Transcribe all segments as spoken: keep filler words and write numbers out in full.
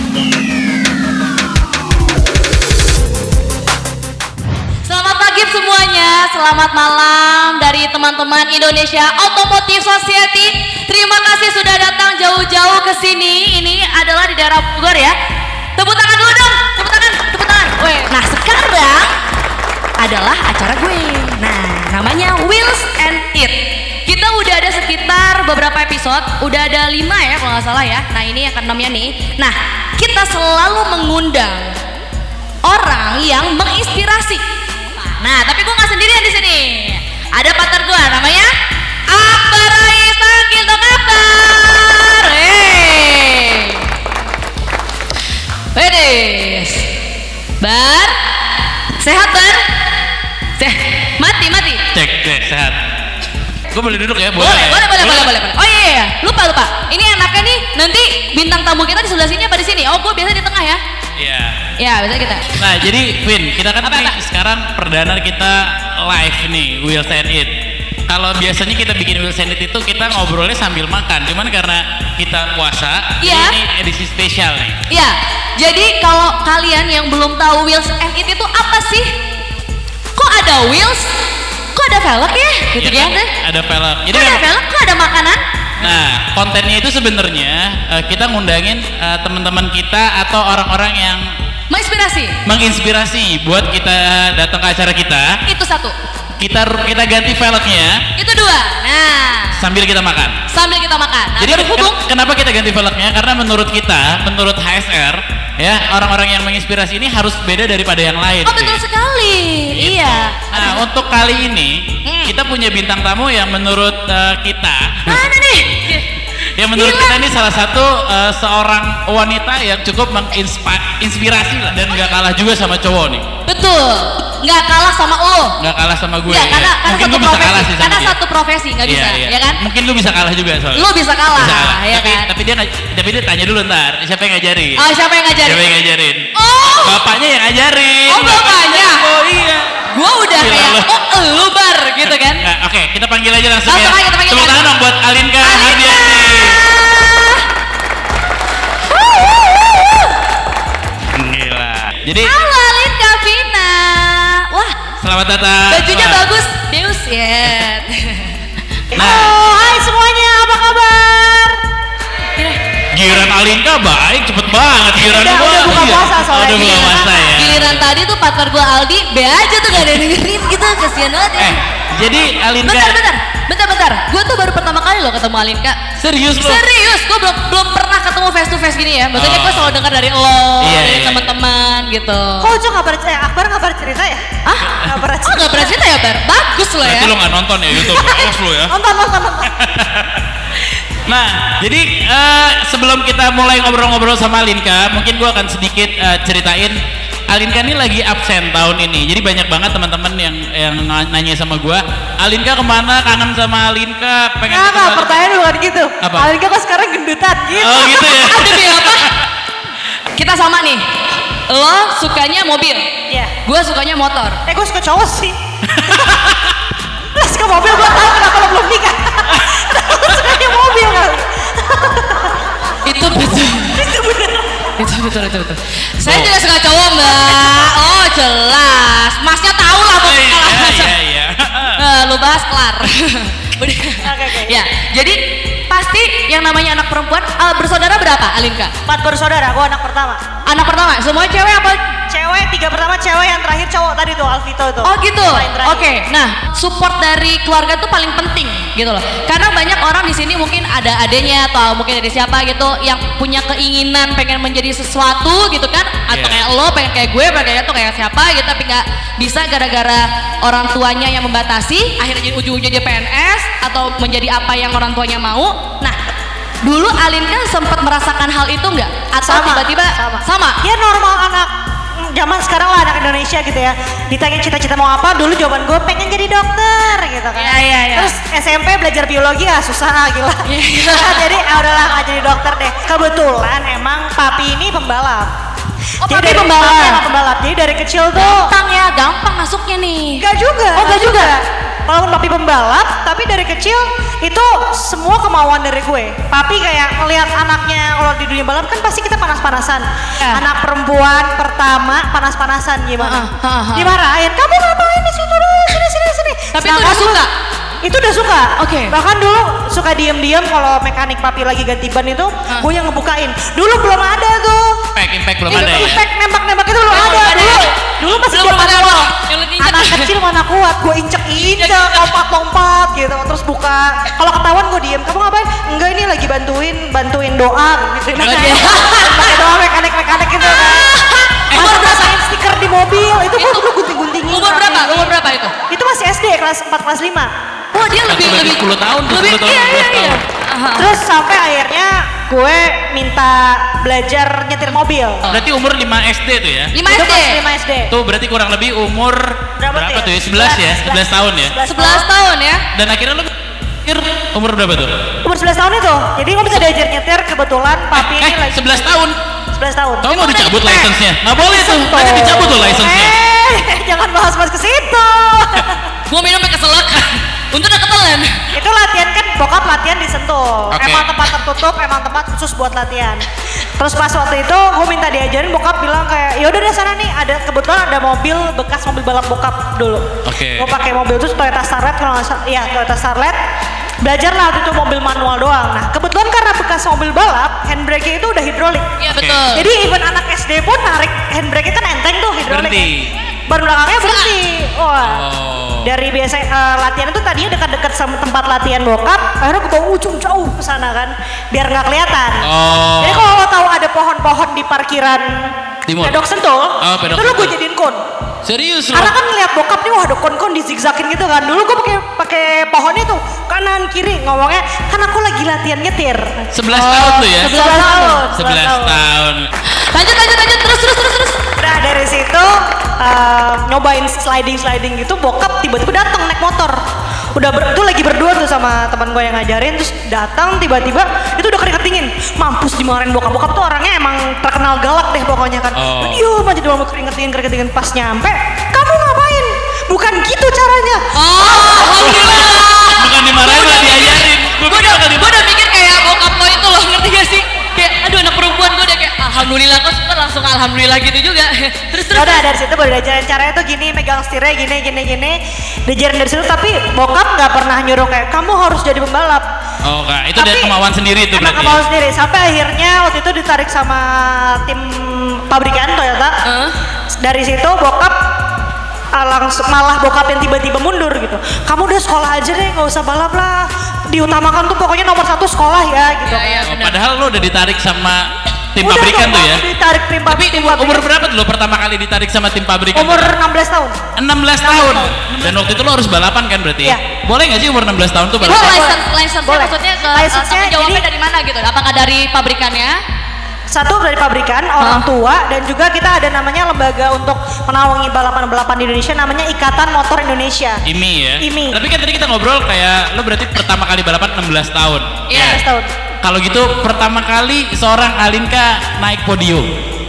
Selamat pagi semuanya, selamat malam dari teman-teman Indonesia Automotive Society. Terima kasih sudah datang jauh-jauh ke sini. Ini adalah di daerah Bogor ya. Tepuk tangan dulu dong, tepuk tangan, tepuk tangan. Weh, nah sekarang adalah acara gue. Nah, namanya Wheels and It. Kita udah ada sekitar beberapa episode, udah ada lima ya kalau nggak salah ya. Nah ini yang keenamnya nih. Nah, kita selalu mengundang orang yang menginspirasi. Nah, tapi gue nggak sendirian di sini. Ada partner gue, namanya Akbar Raisa Gildo Akbar. Hey, Wedes, Bar, sehat Bar? Seh, mati mati. Cek, cek, sehat. Gue boleh duduk ya? Boleh, boleh, boleh, boleh, boleh, boleh, boleh. Oh iya, iya, lupa, lupa. Ini enaknya nih, nanti bintang tamu kita di sebelah sini apa di sini? Oh, gue biasa di tengah ya. Iya. Ya, biasa kita. Nah, jadi Vin, kita kan Apa, nih apa? sekarang perdana kita live nih, Wheels and It. Kalau biasanya kita bikin Wheels and It itu kita ngobrolnya sambil makan, cuman karena kita puasa, Iya. jadi ini edisi spesial nih. Iya, jadi kalau kalian yang belum tahu Wheels and It itu apa sih? Kok ada wheels? Kok ada velg ya? Gitu Ya ya, kan? Ada velg. Jadi Kok ada memang- velg? Kok ada makanan? Nah, kontennya itu sebenarnya eh, kita ngundangin eh, teman-teman kita atau orang-orang yang Menginspirasi. menginspirasi buat kita datang ke acara kita. Itu satu. Kita kita ganti velgnya Itu dua. Nah, sambil kita makan. sambil kita makan. Nah, Jadi berhubung. ken- kenapa kita ganti velgnya? Karena menurut kita, menurut H S R, ya orang-orang yang menginspirasi ini harus beda daripada yang lain. Oh betul Vin. sekali. Gitu. Iya. Nah untuk kali ini Hmm. kita punya bintang tamu yang menurut eh, kita, Mana nih? yang menurut Gila. kita ini salah satu eh, seorang wanita yang cukup menginspirasi lah dan nggak kalah juga sama cowok nih, Betul. Nggak kalah sama lo. nggak kalah sama gue. Nggak, ya. karena, karena Mungkin satu gue bisa profesi. kalah sih sama Karena dia. satu profesi nggak bisa, Iya, iya. ya kan? Mungkin lu bisa kalah juga soalnya. Lu bisa kalah, Bisa kalah. ya tapi kan? tapi dia nggak- tapi dia tanya dulu ntar siapa yang ngajarin. Oh siapa yang ngajarin? Siapa yang ngajarin? Oh, Bapaknya yang ngajarin. Oh, bapaknya? Oh iya. gua udah Gila kayak lu. oh lu bar gitu kan? Nggak, oke, kita panggil aja langsung, Langsung ya. aja kita panggil Tepuk kan? tangan dong buat Alinka Alinka. Hardianti. Gila. Jadi Halo Alin Kavina. Wah, selamat datang. bajunya Wah. bagus. Deus ya. Nah, Oh, hai semuanya, apa kabar? giliran Alinka baik, cepet banget giliran Udah- gua. udah buka Iya. puasa soalnya. Udah buka Giliran- puasa ya. Giliran tadi tuh partner gua Aldi, be aja tuh gak ada yang dengerin gitu, kasihan banget ya. Eh, jadi Alinka Bentar, bentar, bentar, bentar. Gue tuh baru pertama kali loh ketemu Alinka. serius loh. Serius, gue belum belum pernah ketemu face to face gini ya. Maksudnya Oh. gue selalu dengar dari lo, Iya, dari iya. teman-teman gitu. Kok Ucu nggak pernah, eh, Akbar nggak pernah cerita ya? Ah, Nggak pernah oh cerita. nggak pernah cerita ya Bar? Bagus loh ya. Berarti lo nggak nonton ya YouTube, awas lo ya. Nonton, nonton, nonton. Nah, jadi eh, sebelum kita mulai ngobrol-ngobrol sama Alinka, mungkin gua akan sedikit eh, ceritain Alinka ini lagi absen tahun ini. Jadi banyak banget teman-teman yang yang nanya sama gua, Alinka kemana? Kangen sama Alinka? Pengen Nggak, ketemu nggak, Alinka." pertanyaan bukan gitu. Apa? Alinka kok sekarang gendutan gitu. Oh gitu ya. Ah, demi apa? Kita sama nih. Lo sukanya mobil, Iya. gue sukanya motor. Eh, gue suka cowok sih. Lo suka mobil, gue tahu kenapa lo belum nikah. Lo sukanya mobil kali. Itu betul. Itu bener. itu betul, itu betul. Saya Oh. juga suka cowok mbak. Oh jelas. Masnya tahu lah mau Iya, kalah. iya, iya. Nah, lu bahas kelar. Udah. Oke, oke. Ya, jadi pasti yang namanya anak perempuan eh, bersaudara berapa Alinka? Empat bersaudara, gue anak pertama. Anak pertama, semua cewek apa? Cewek, tiga pertama cewek, yang terakhir cowok tadi tuh, Alvito tuh. Oh gitu. Paling terakhir. Oke. Nah, support dari keluarga tuh paling penting gitu loh. Karena banyak orang di sini mungkin ada adenya atau mungkin ada siapa gitu yang punya keinginan pengen menjadi sesuatu gitu kan, atau Iya. kayak lo pengen kayak gue, pengen kayak tuh kayak siapa gitu, tapi nggak bisa gara-gara orang tuanya yang membatasi, akhirnya jadi ujung-ujungnya dia P N S atau menjadi apa yang orang tuanya mau. Nah, dulu Alinka sempat merasakan hal itu nggak? Atau Sama, tiba-tiba sama. sama? Ya normal anak mm, zaman sekarang lah, anak Indonesia gitu ya. Ditanya cita-cita mau apa, dulu jawaban gue pengen jadi dokter gitu kan. Iya, iya, iya. Terus S M P belajar biologi ah susah ah, gila. Iya, iya. Jadi ah, udahlah nggak jadi dokter deh. Kebetulan emang papi ini pembalap. Oh, Jadi papi dari- pembalap. papi emang pembalap. Jadi dari kecil tuh Gampang ya, gampang masuknya nih. enggak juga. Oh, enggak juga? Walaupun papi papi pembalap, tapi dari kecil itu semua kemauan dari gue. Papi kayak ngelihat anaknya kalau di dunia balap kan pasti kita panas-panasan. Ya. Anak perempuan pertama panas-panasan gimana? Uh, uh, uh, uh. Dimarahin, kamu ngapain di situ dulu, sini sini sini. Tapi itu udah suka? Itu udah suka. Oke. Okay. Bahkan dulu suka diem-diem kalau mekanik papi lagi ganti ban itu, uh. gue yang ngebukain. Dulu belum ada tuh. Impact, impact belum Itu ada ya. impact nembak-nembak itu belum Belum ada. ada. Dulu, dulu masih Belum zaman ada, awal. yang lu injek. Anak kecil mana kuat, gue injek-injek, lompat-lompat gitu, terus buka. Kalau ketahuan gue diem, kamu ngapain? Enggak, ini lagi bantuin, bantuin doa gitu. Nah, Oke. pakai doa mekanik-mekanik gitu kan. Umur Masa berapa? pasangin stiker di mobil, itu gue Itu- dulu gunting-guntingin. Umur berapa? Umur berapa itu? Itu masih S D, kelas empat, kelas lima. Wah dia lebih Berarti lebih sepuluh tahun tuh, lebih sepuluh tahun, iya iya sepuluh iya. tahun. Aha. Terus sampai akhirnya gue minta belajar nyetir mobil. Berarti umur lima S D tuh ya. lima Itu S D. pas lima S D. Tuh berarti kurang lebih umur berapa, Berapa tuh ya? tuh ya? sebelas ya? sebelas tahun ya? sebelas tahun ya. Dan akhirnya lu mikir umur berapa tuh? Umur sebelas tahun itu. Jadi gue bisa diajar nyetir, kebetulan papi Eh, ini lagi sebelas tahun. sebelas tahun. Kamu mau dicabut Eh, license-nya? Nggak boleh tuh. Sentuh. Nanti dicabut tuh license-nya. Eh, jangan bahas-bahas ke situ. Gua minum sampai keselak. Untuk udah ketelan. Itu latihan kan, bokap latihan di Sentul. Oke. Emang tempat tertutup, emang tempat khusus buat latihan. Terus pas waktu itu gue minta diajarin, bokap bilang kayak, ya udah deh sana nih, ada kebetulan ada mobil bekas mobil balap bokap dulu. Oke. Gue pakai mobil itu Toyota Starlet kalau nggak salah, ya Toyota Starlet. Belajar lah waktu itu mobil manual doang. Nah kebetulan karena bekas mobil balap, handbrake itu udah hidrolik. Iya Oke. betul. Jadi even anak S D pun narik handbrake kan enteng tuh hidrolik. Berhenti. Ban belakangnya berhenti. Wah. Oh. Dari biasa eh, latihan itu tadinya dekat-dekat sama tempat latihan bokap, akhirnya ke bawah ujung jauh ke sana kan, biar nggak kelihatan. Oh. Jadi kalau lo tahu ada pohon-pohon di parkiran Timur. Pedok Sentul, Oh, Pedok itu lo gue Sentul. jadiin kon. Serius lu? Karena kan ngeliat bokap nih, wah ada kon-kon di zigzagin gitu kan. Dulu gue pakai pakai pohonnya tuh kanan kiri ngomongnya, kan aku lagi latihan nyetir. sebelas tahun tuh ya? sebelas tahun. sebelas tahun. Lanjut lanjut lanjut terus terus terus terus. Nah dari situ uh, nyobain sliding sliding gitu, bokap tiba-tiba datang naik motor. Udah ber, itu lagi berdua tuh sama teman gue yang ngajarin, terus datang tiba-tiba itu udah keringet dingin, mampus dimarahin bokap. Bokap tuh orangnya emang terkenal galak deh pokoknya kan. Oh. Iya, aja dia keringet dingin keringet dingin pas nyampe, kamu ngapain? Bukan gitu caranya. Oh, alhamdulillah. Bukan dimarahin malah diajarin. Gue Gue pikir udah, bakal gue udah mikir kayak bokap lo itu loh, ngerti gak sih? Kayak, aduh anak perempuan gue udah kayak, alhamdulillah kok suka langsung alhamdulillah gitu juga. Terus terus. Ya udah dari situ baru diajarin caranya tuh gini, megang setirnya gini gini gini, diajarin dari situ. Tapi bokap nggak pernah nyuruh kayak kamu harus jadi pembalap. Oh kak, itu dari Tapi kemauan sendiri tuh emang berarti. kemauan sendiri. Sampai akhirnya waktu itu ditarik sama tim pabrikan Toyota. Heeh. Dari situ bokap ah, langsung malah bokap yang tiba-tiba mundur gitu. Kamu udah sekolah aja deh, nggak usah balap lah. Diutamakan tuh pokoknya nomor satu sekolah ya gitu. Iya iya Oh, benar. padahal lo udah ditarik sama tim Udah pabrikan dong, tuh ya. Ditarik tim, Tapi tim umur, pabrikan. umur berapa tuh lo pertama kali ditarik sama tim pabrikan? Umur enam belas tahun. enam belas tahun. Dan waktu itu lo harus balapan kan berarti? Iya. Boleh nggak sih umur enam belas tahun tuh Itu balapan? license license Boleh. maksudnya ke License-nya tanggung jawabnya jadi- dari mana gitu? Apakah dari pabrikannya? Satu dari pabrikan, orang Hah? tua, dan juga kita ada namanya lembaga untuk menaungi balapan-balapan di Indonesia, namanya Ikatan Motor Indonesia. I M I ya. I M I. Tapi kan tadi kita ngobrol kayak lo berarti pertama kali balapan enam belas tahun. Iya. Ya. enam belas tahun. Kalau gitu pertama kali seorang Alinka naik podium.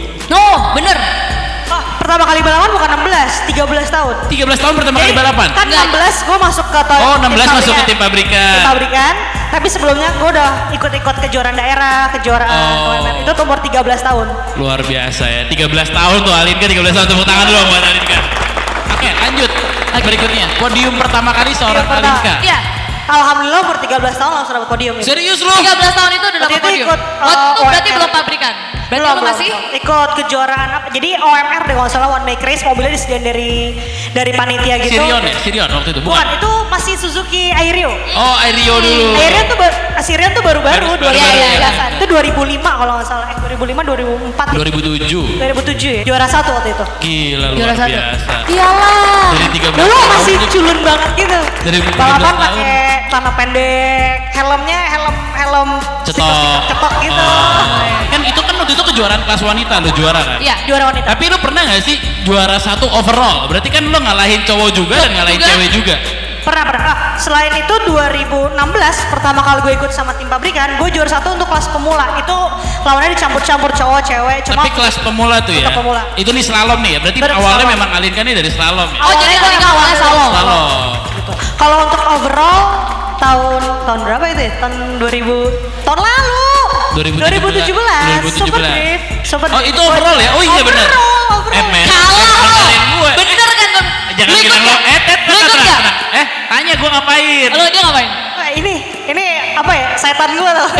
No, bener. Oh, pertama kali balapan bukan enam belas, tiga belas tahun. tiga belas tahun pertama kali balapan. Kan Enggak. enam belas gue masuk ke to- Oh, enam belas tim masuk ke pabrikan. tim pabrikan. Tim pabrikan. Tapi sebelumnya gue udah ikut-ikut kejuaraan daerah, kejuaraan Oh. O M R. Itu tuh umur tiga belas tahun. Luar biasa ya. tiga belas tahun tuh Alinka, tiga belas tahun tepuk tangan dulu buat Alinka. Oke, lanjut. Berikutnya, podium pertama kali seorang Podium pertama. Alinka. Iya. Alhamdulillah umur tiga belas tahun langsung dapat podium. Gitu. Serius lo? tiga belas tahun itu udah Waktu dapat itu podium. ikut, Oh, uh, itu berarti O M R. belum pabrikan. Berarti Belum, lo belum, masih belum. ikut kejuaraan apa? Jadi O M R deh kalau nggak salah, one make race, mobilnya disediain dari dari panitia gitu. Sirion ya? Sirion waktu itu? Bukan, Bukan? itu masih Suzuki Airio. Oh, Airio dulu. Airio tuh ba- Sirion tuh baru-baru Baru- dua ribu baru-baru, tiga belas. ya. Itu dua ribu lima kalau nggak salah. Eh, dua ribu lima, dua ribu empat. dua ribu tujuh. dua ribu tujuh ya. Juara satu waktu itu. Gila, juara luar satu? biasa. Iyalah. Dari tiga belas Dulu tahun masih tuh. culun banget gitu. Dari tiga belas Balapan tahun. pakai celana pendek, helmnya helm helm Cetok. stiker-stiker cetok gitu. Oh. Kan itu kan waktu itu kejuaraan kelas wanita lo juara kan? Iya. Juara wanita. Tapi lo pernah nggak sih juara satu overall? Berarti kan lo ngalahin cowok juga dan ngalahin juga. cewek juga. Pernah, pernah. Ah, selain itu dua ribu enam belas pertama kali gue ikut sama tim pabrikan, gue juara satu untuk kelas pemula. Itu lawannya dicampur-campur cowok, cewek. Cuma Tapi kelas pemula tuh ya. Untuk pemula. Itu nih slalom nih ya. Berarti Ber- awalnya slalom. memang Alinka nih dari slalom ya. Oh, jadi Awalnya Alinka gue awalnya slalom. Slalom. gitu. Kalau untuk overall tahun tahun berapa itu ya? Tahun dua ribu tahun lalu. dua ribu tujuh belas. Super Drift. Super Oh Drift. itu overall ya? Oh iya benar. Overall, overall. Eh men, Kalah. gue. Bener kan Gon? Jangan Lu ikut bilang lo, nggak? eh, tet, Lu ikut tenang, nggak? tenang. Eh, tanya gue ngapain? Lo dia ngapain? Wah, ini ini apa ya? Setan gua tuh.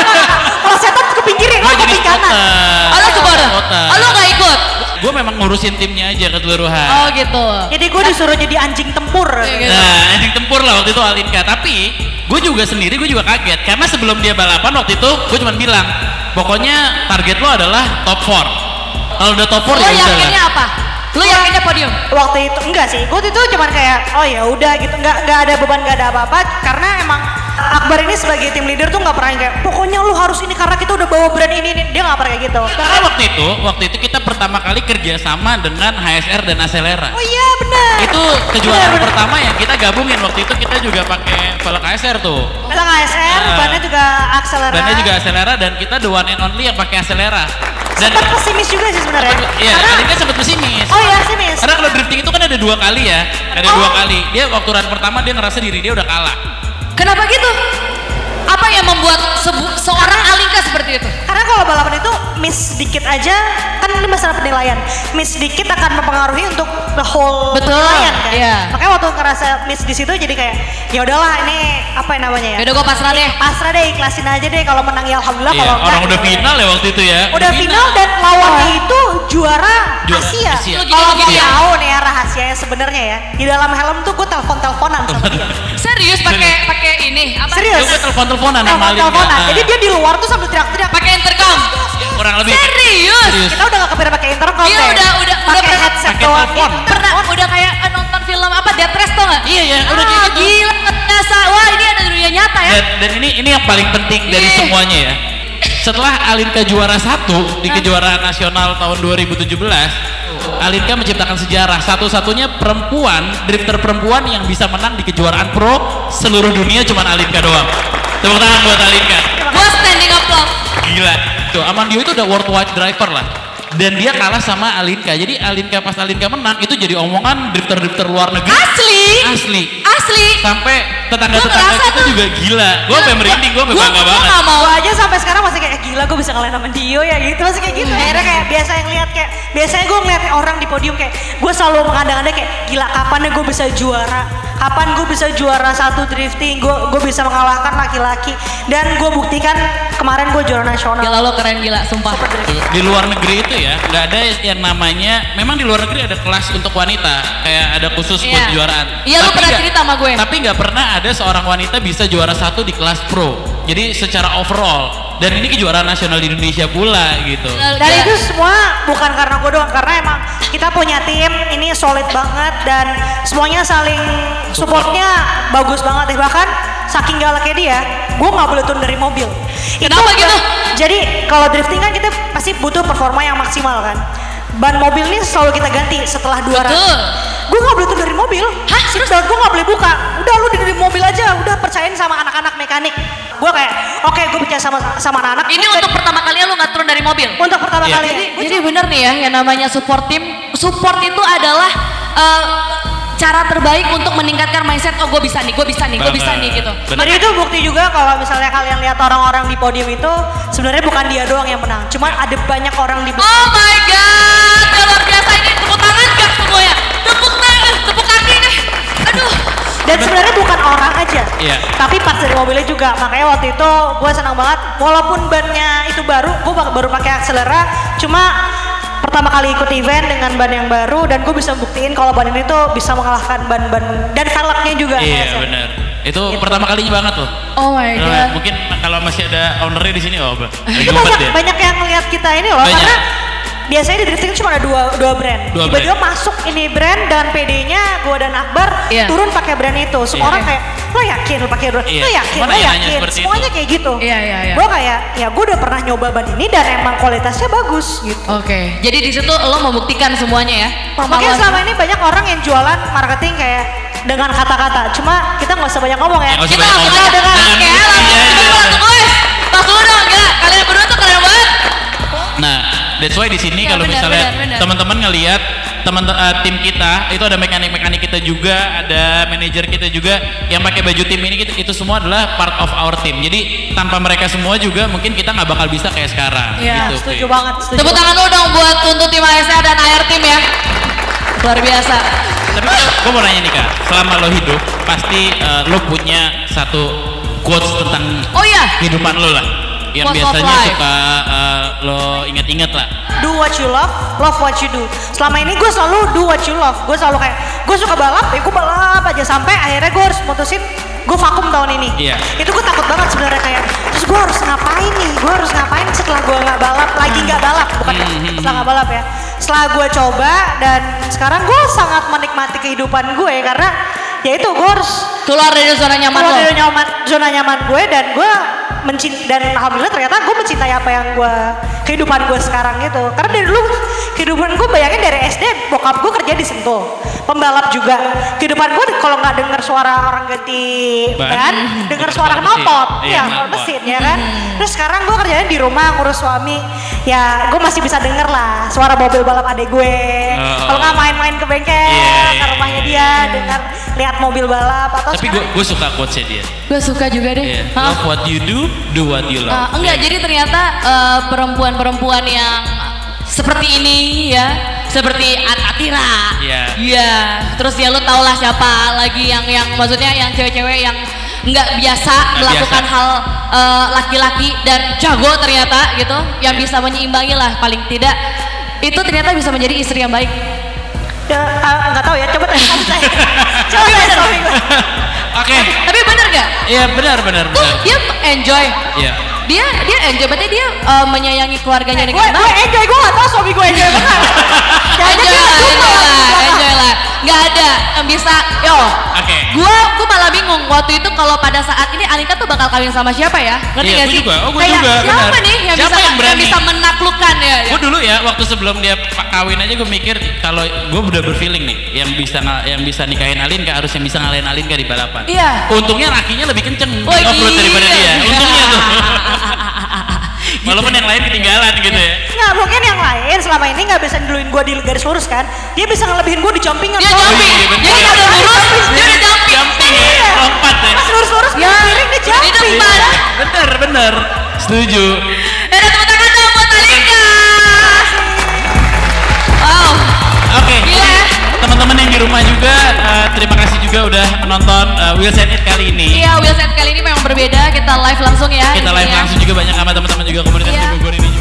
Kalau setan ke pinggir ya, Gue ke jadi pinggir kanan. spotter. Oh lo supporter? Spotter. Oh lo gak ikut? Gue memang ngurusin timnya aja keseluruhan. Oh gitu. Jadi gue disuruh jadi anjing tempur. Gitu. Nah, anjing tempur lah waktu itu Alinka. Tapi gue juga sendiri gue juga kaget karena sebelum dia balapan waktu itu gue cuma bilang, pokoknya target lo adalah top four. Kalau udah top four Lo ya udah yakinnya lah. apa? Lo yakinnya podium? Waktu itu enggak sih, gue itu cuman kayak oh ya udah gitu, nggak nggak ada beban, nggak ada apa-apa karena emang Akbar ini sebagai tim leader tuh nggak pernah kayak pokoknya lu harus ini karena kita udah bawa brand ini, ini. Dia nggak pernah kayak gitu. Karena waktu itu, waktu itu kita pertama kali kerja sama dengan H S R dan Acelera. Oh iya benar. Itu kejuaraan Benar, benar. pertama yang kita gabungin. Waktu itu kita juga pakai velg H S R tuh. Bilang A S R, Ah. bannya juga akselera. Bannya juga Acelera dan kita the one and only yang pakai Acelera. Dan Sempat pesimis juga sih sebenarnya. iya, Karena Alinka sempat pesimis. oh iya pesimis. Karena kalau drifting itu kan ada dua kali ya, ada Oh. dua kali. Dia waktu run pertama dia ngerasa diri dia udah kalah. Kenapa gitu? Apa yang membuat sebu- seorang Alinka seperti itu? Karena kalau balapan itu miss dikit aja kan ini masalah penilaian. Miss dikit akan mempengaruhi untuk the whole Betul, penilaian kan. iya. Makanya waktu ngerasa miss di situ jadi kayak ya udahlah ini apa yang namanya ya? Yaudah gue pasrah deh. Pasrah deh, ikhlasin aja deh kalau menang ya alhamdulillah Iya, kalau enggak. orang udah ya final ya waktu itu ya. Udah final dan lawannya itu juara, Juara Asia. Asia. Lu gini, Kalau lu mau gini ya? tahu nih ya rahasianya sebenarnya ya. Di dalam helm tuh gue telepon-teleponan sama dia. Serius pakai pakai ini apa? Serius? Gue telepon-teleponan sama Alinka. Telepon-teleponan. Ah. Jadi dia di luar tuh sambil teriak-teriak. Pakai intercom. Kurang lebih. Serius? Serius. Kita udah gak kepira pakai intercom Iya deh. udah udah udah pakai pernah headset pakai doang. telepon. Gitu. pernah udah kayak eh, nonton film apa Death Race tau gak? Iya ya, udah kayak Ah, gitu. gila biasa. Wah ini ada dunia nyata ya. Dan, dan ini ini yang paling penting dari Ih. semuanya ya. Setelah Alinka juara satu di kejuaraan nasional tahun dua ribu tujuh belas, Alinka menciptakan sejarah satu-satunya perempuan, drifter perempuan yang bisa menang di kejuaraan pro seluruh dunia cuman Alinka doang. Tepuk tangan buat Alinka. Gua standing applause. Gila. Tuh, Amandio itu udah worldwide driver lah. Dan dia kalah sama Alinka. Jadi Alinka pas Alinka menang itu jadi omongan drifter-drifter luar negeri. Asli. Asli. Asli. Sampai Gua tetangga-tetangga ngerasa kita tuh- juga gila. Gue sampai merinding, gue Gua- bangga gua banget. nggak mau. Gue aja sampai sekarang masih kayak gila gue bisa ngalahin sama Dio ya gitu. Masih kayak gitu. Akhirnya kayak biasa yang lihat kayak biasanya gue ngeliat orang di podium kayak gue selalu mengandang-andang kayak gila kapan gue bisa juara. Kapan gue bisa juara satu drifting, gue gue bisa mengalahkan laki-laki dan gue buktikan kemarin gue juara nasional. Gila lo keren gila sumpah. Di luar negeri itu ya nggak ada yang namanya, memang di luar negeri ada kelas untuk wanita kayak ada khusus buat Iya. kejuaraan. Iya, lu Tapi pernah nggak- cerita sama gue. Tapi nggak pernah ada seorang wanita bisa juara satu di kelas pro. Jadi secara overall, dan ini kejuaraan nasional di Indonesia pula gitu. Dan Gila. itu semua bukan karena gue doang, karena emang kita punya tim ini solid banget dan semuanya saling supportnya bagus banget ya. Bahkan saking galaknya dia, gue nggak boleh turun dari mobil. Kenapa Itu- gitu? Jadi kalau drifting kan kita pasti butuh performa yang maksimal kan. Ban mobil ini selalu kita ganti setelah dua run. Betul. Gue nggak boleh turun dari mobil. Hah? Serius? Dan gue nggak boleh buka. Udah lu di dari mobil aja. Udah percayain sama anak-anak mekanik. Gue kayak, oke gue percaya sama sama anak-anak. Ini untuk pertama kalinya lu nggak turun dari mobil. untuk pertama Iya. kali. Jadi, jadi bener nih ya yang namanya support tim. Support itu adalah eh, cara terbaik untuk meningkatkan mindset. Oh gue bisa nih, gue bisa nih, gue bisa nih gitu. Bener. Jadi itu bukti juga kalau misalnya kalian lihat orang-orang di podium itu sebenarnya bukan dia doang yang menang, cuma ada banyak orang di Oh my god, ya luar biasa ini tepuk tangan gak semuanya? Tepuk tangan, tepuk kaki nih. Aduh. dan sebenarnya bukan orang aja, Iya. tapi pas dari mobilnya juga. Makanya waktu itu gue senang banget, walaupun bannya itu baru, gue baru pakai akselera, cuma pertama kali ikut event dengan ban yang baru dan gue bisa buktiin kalau ban ini tuh bisa mengalahkan ban-ban dan velgnya juga. Iya benar. Itu Gitu. pertama kalinya banget loh. Oh my Nah, god. mungkin kalau masih ada ownernya di sini, oh lagi Itu ngumpet banyak, dia. banyak yang ngeliat kita ini loh, Banyak. karena biasanya di drifting cuma ada dua, dua brand. Dua Tiba-tiba masuk ini brand dan P D-nya gue dan Akbar Iya. turun pakai brand itu. Semua Iya. orang kayak, lo yakin lo pakai brand? Iya. Lo yakin, Semua lo nanya-nanya yakin. seperti Semuanya itu. kayak gitu. Iya, iya, iya. Gue kayak, ya gue udah pernah nyoba ban ini dan emang kualitasnya bagus gitu. Oke, jadi di situ lo membuktikan semuanya ya. Makanya selama ini banyak orang yang jualan marketing kayak dengan kata-kata. Cuma kita nggak usah banyak ngomong ya. Nggak usah kita banyak langsung ngomong. aja dengan Dengan kayak bukti langsung aja. kita langsung guys. Tas dulu dong, gila. Kalian berdua tuh keren banget. Nah, that's why di sini Iya, kalau benar, misalnya benar, benar. teman-teman ngelihat teman uh, tim kita itu ada mekanik-mekanik kita juga, ada manajer kita juga yang pakai baju tim ini, itu, itu semua adalah part of our team. Jadi tanpa mereka semua juga mungkin kita nggak bakal bisa kayak sekarang. Iya, gitu, setuju Fi. banget. Setuju Tepuk tangan lu dong buat untuk tim A S R dan A R Team ya. Luar biasa. Tapi gue mau nanya nih Kak, selama lo hidup pasti uh, lo punya satu quotes tentang Oh iya. kehidupan lo lah, yang Quotes of biasanya life. suka uh, lo inget-inget lah. Do what you love, love what you do. Selama ini gue selalu do what you love. Gue selalu kayak, gue suka balap, ya gue balap aja sampai akhirnya gue harus mutusin gue vakum tahun ini. Iya. Itu gue takut banget sebenarnya kayak, terus gue harus ngapain nih? Gue harus ngapain setelah gue nggak balap, lagi nggak balap, bukan ya? Hmm. Setelah nggak balap ya. Setelah gue coba dan sekarang gue sangat menikmati kehidupan gue karena ya itu gue harus Keluar dari zona nyaman keluar lo. dari nyaman, zona nyaman gue dan gue mencintai dan alhamdulillah ternyata gue mencintai apa yang gue kehidupan gue sekarang gitu. Karena dari dulu kehidupan gue bayangin dari S D bokap gue kerja di Sentul, pembalap juga. Kehidupan gue kalau nggak dengar suara orang ganti Ban. ban, dengar Dengar suara suara knalpot, mesin. ya Iya, knalpot knalpot. mesin ya kan. Terus sekarang gue kerjanya di rumah ngurus suami, ya gue masih bisa denger lah suara mobil balap adek gue. Oh. Kalau nggak main-main ke bengkel, Iya, ke iya, rumahnya dia, dengar lihat mobil balap atau Tapi gue gue suka quotesnya dia. Gue suka juga deh. Yeah. Hah? Love what you do, do what you love. Ah, enggak, jadi ternyata eh, perempuan-perempuan yang seperti ini ya, seperti At- Atira. Iya. Iya. Terus ya lu tau lah siapa lagi yang yang maksudnya yang cewek-cewek yang nggak biasa Nggak melakukan biasa. hal eh, laki-laki dan jago ternyata gitu, yang bisa menyeimbangi lah paling tidak. Itu ternyata bisa menjadi istri yang baik. Ya, ah, nggak tahu ya, coba tanya suami saya. Coba tanya suami gue. Oke. Tapi bener nggak? Iya benar benar Tuh benar. dia enjoy. Iya. Dia dia enjoy, berarti dia eh, menyayangi keluarganya Gue dengan gue baik. enjoy, gue nggak tahu suami gue enjoy benar. Jangan Enjoy dia lah, lupa enjoy lah, lagi. enjoy lah. Nggak ada yang bisa, yo. Oke. Gua, gua malah bingung waktu itu kalau pada saat ini Alika tuh bakal kawin sama siapa ya? Ngerti Iya, nggak gua sih? juga. Oh, gua Kayak juga, siapa benar. nih yang Siapa bisa yang berani? bisa menaklukkan ya? ya? Gue dulu ya waktu sebelum dia pa- kawin aja gue mikir kalau gue udah berfeeling nih yang bisa nga- yang bisa nikahin Alinka harus yang bisa ngalahin Alinka di balapan. Iya. Untungnya lakinya lebih kenceng Wah, di off-road gila. daripada dia. Untungnya tuh. Walaupun yang lain ketinggalan gitu ya. Nggak, mungkin yang lain selama ini nggak bisa duluin gue di garis lurus kan. Dia bisa ngelebihin gue di jumpingan. Dia Sob. jumping, iya, bener. dia udah lurus, dia udah jumping. Jumping ya, Iya. lompat ya. Pas lurus-lurus Ya, miring dia di jumping. depan. Bener bener. Setuju. Eh, ada tepuk tangan dong buat Alika. Wow, Oke. gila ya. Teman-teman yang di rumah juga eh, terima kasih juga udah menonton eh, Will Said It kali ini. Iya, Will Set kali ini memang berbeda. Kita live langsung ya. di Kita sini live ya. langsung juga banyak sama teman-teman juga komunitas Iya. di Bogor ini juga.